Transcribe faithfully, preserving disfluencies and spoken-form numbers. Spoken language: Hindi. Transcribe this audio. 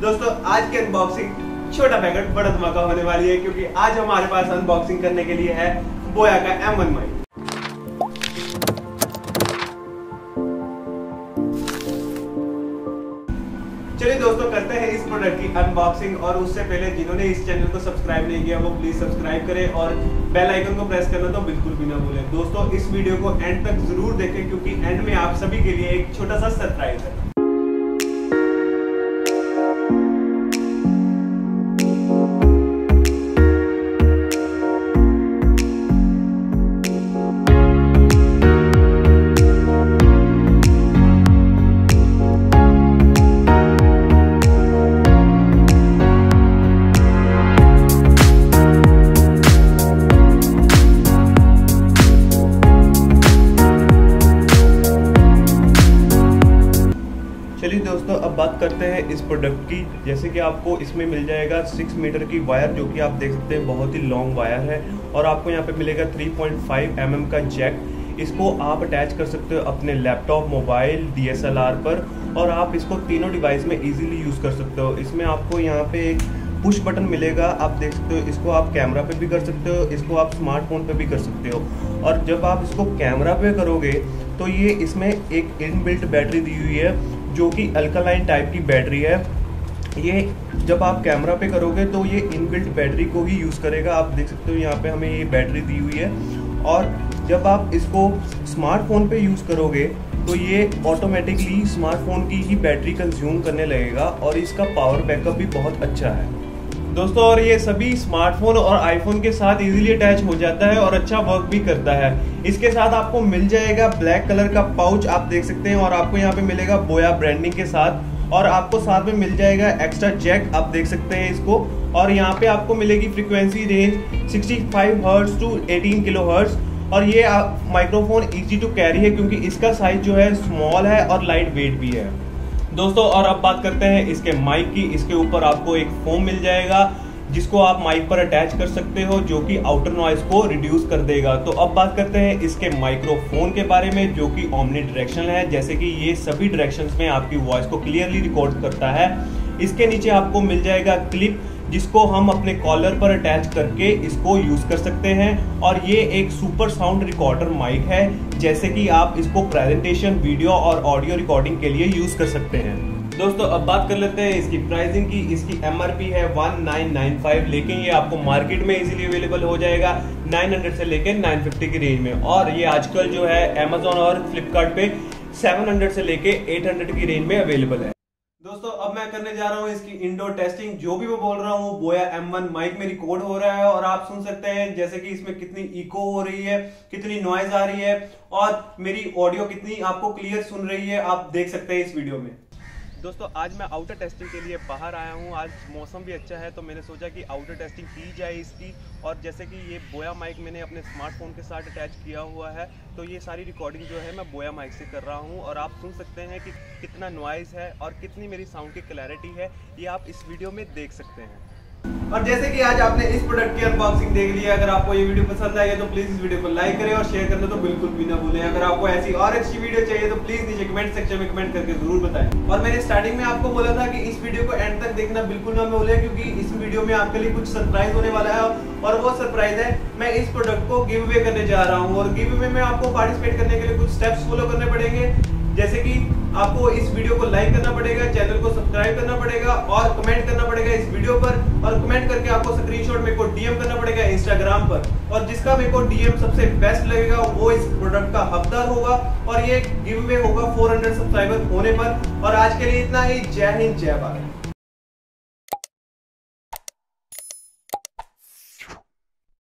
दोस्तों आज की अनबॉक्सिंग छोटा पैकेट बड़ा धमाका होने वाली है, क्योंकि आज हमारे पास अनबॉक्सिंग करने के लिए है बोया का एम वन माइक। चलिए दोस्तों करते हैं इस प्रोडक्ट की अनबॉक्सिंग, और उससे पहले जिन्होंने इस चैनल को सब्सक्राइब नहीं किया वो प्लीज सब्सक्राइब करें और बेल आइकन को प्रेस करना तो बिल्कुल भी ना भूलें। दोस्तों इस वीडियो को एंड तक जरूर देखें, क्योंकि एंड में आप सभी के लिए एक छोटा सा सरप्राइज है। चलिए दोस्तों अब बात करते हैं इस प्रोडक्ट की। जैसे कि आपको इसमें मिल जाएगा सिक्स मीटर की वायर, जो कि आप देख सकते हैं बहुत ही लॉन्ग वायर है, और आपको यहाँ पे मिलेगा three point five M M का जैक। इसको आप अटैच कर सकते हो अपने laptop, mobile, D S L R पर, और आप इसको तीनों डिवाइस में इजीली यूज़ कर सकते हो। इसमें आपको यहाँ पे एक पुश बटन मिलेगा, आप देख सकते हो। इसको आप कैमरा पे भी कर सकते हो, इसको आप स्मार्टफोन पे भी कर सकते हो। और जब आप इसको कैमरा पे करोगे तो ये इसमें एक इनबिल्ट बैटरी दी हुई है, जो कि अल्कलाइन टाइप की बैटरी है। ये जब आप कैमरा पे करोगे तो ये इनबिल्ट बैटरी को ही यूज़ करेगा। आप देख सकते हो यहाँ पे हमें ये बैटरी दी हुई है। और जब आप इसको स्मार्टफोन पे यूज़ करोगे तो ये ऑटोमेटिकली स्मार्टफोन की ही बैटरी कंज्यूम करने लगेगा, और इसका पावर बैकअप भी बहुत अच्छा है दोस्तों। और ये सभी स्मार्टफोन और आईफोन के साथ इजीली अटैच हो जाता है और अच्छा वर्क भी करता है। इसके साथ आपको मिल जाएगा ब्लैक कलर का पाउच, आप देख सकते हैं, और आपको यहाँ पे मिलेगा बोया ब्रांडिंग के साथ, और आपको साथ में मिल जाएगा एक्स्ट्रा जैक, आप देख सकते हैं इसको। और यहाँ पे आपको मिलेगी frequency range sixty five hertz to eighteen kilo hertz, और ये माइक्रोफोन इजी टू कैरी है, क्योंकि इसका साइज जो है स्मॉल है और लाइट वेट भी है दोस्तों। और अब बात करते हैं इसके माइक की। इसके ऊपर आपको एक फोम मिल जाएगा, जिसको आप माइक पर अटैच कर सकते हो, जो कि आउटर नॉइज को रिड्यूस कर देगा। तो अब बात करते हैं इसके माइक्रोफोन के बारे में, जो कि ओमनी डायरेक्शनल है, जैसे कि ये सभी डायरेक्शंस में आपकी वॉइस को क्लियरली रिकॉर्ड करता है। इसके नीचे आपको मिल जाएगा क्लिप, जिसको हम अपने कॉलर पर अटैच करके इसको यूज कर सकते हैं। और ये एक सुपर साउंड रिकॉर्डर माइक है, जैसे कि आप इसको प्रेजेंटेशन, वीडियो और ऑडियो रिकॉर्डिंग के लिए यूज कर सकते हैं दोस्तों। अब बात कर लेते हैं इसकी प्राइसिंग की। इसकी एम आर पी है वन नाइन नाइन फाइव, लेकिन ये आपको मार्केट में इजीली अवेलेबल हो जाएगा नाइन हंड्रेड से लेकर नाइन फिफ्टी की रेंज में। और ये आजकल जो है अमेजोन और फ्लिपकार्ट पे सेवन हंड्रेड से लेके एट हंड्रेड की रेंज में अवेलेबल है दोस्तों। अब मैं करने जा रहा हूँ इसकी इंडोर टेस्टिंग। जो भी मैं बोल रहा हूँ बोया एम वन माइक में रिकॉर्ड हो रहा है, और आप सुन सकते हैं जैसे कि इसमें कितनी इको हो रही है, कितनी नॉइज आ रही है, और मेरी ऑडियो कितनी आपको क्लियर सुन रही है, आप देख सकते हैं इस वीडियो में दोस्तों। आज मैं आउटर टेस्टिंग के लिए बाहर आया हूँ। आज मौसम भी अच्छा है, तो मैंने सोचा कि आउटर टेस्टिंग की जाए इसकी। और जैसे कि ये बोया माइक मैंने अपने स्मार्टफोन के साथ अटैच किया हुआ है, तो ये सारी रिकॉर्डिंग जो है मैं बोया माइक से कर रहा हूँ। और आप सुन सकते हैं कि कितना नॉइज़ है और कितनी मेरी साउंड की क्लैरिटी है, ये आप इस वीडियो में देख सकते हैं। और जैसे कि आज आपने इस प्रोडक्ट की अनबॉक्सिंग देख लिया, अगर आपको ये वीडियो पसंद आई है तो प्लीज इस वीडियो को लाइक करें और शेयर करना तो बिल्कुल भी ना भूलें। अगर आपको ऐसी और अच्छी वीडियो चाहिए तो प्लीज नीचे कमेंट सेक्शन में कमेंट करके जरूर बताएं। और मैंने स्टार्टिंग में आपको बोला था कि इस वीडियो को एंड तक देखना बिल्कुल ना भूलें, क्योंकि इस वीडियो में आपके लिए कुछ सरप्राइज होने वाला है। और वो सरप्राइज है, मैं इस प्रोडक्ट को गिव अवे करने जा रहा हूँ, और गिव अवे में आपको पार्टिसिपेट करने के लिए कुछ स्टेप्स फॉलो करने पड़ेंगे। जैसे कि आपको इस वीडियो को लाइक करना पड़ेगा, चैनल को सब्सक्राइब करना पड़ेगा, और कमेंट करना पड़ेगा इस वीडियो पर। और कमेंट करके आपको स्क्रीनशॉट मेरे को डीएम करना पड़ेगा इंस्टाग्राम पर, और जिसका मेरे को डीएम सबसे बेस्ट लगेगा वो इस प्रोडक्ट का हकदार होगा। और ये गिव अवे होगा फोर हंड्रेड सब्सक्राइबर होने पर। और आज के लिए इतना ही। जय हिंद, जय भारत।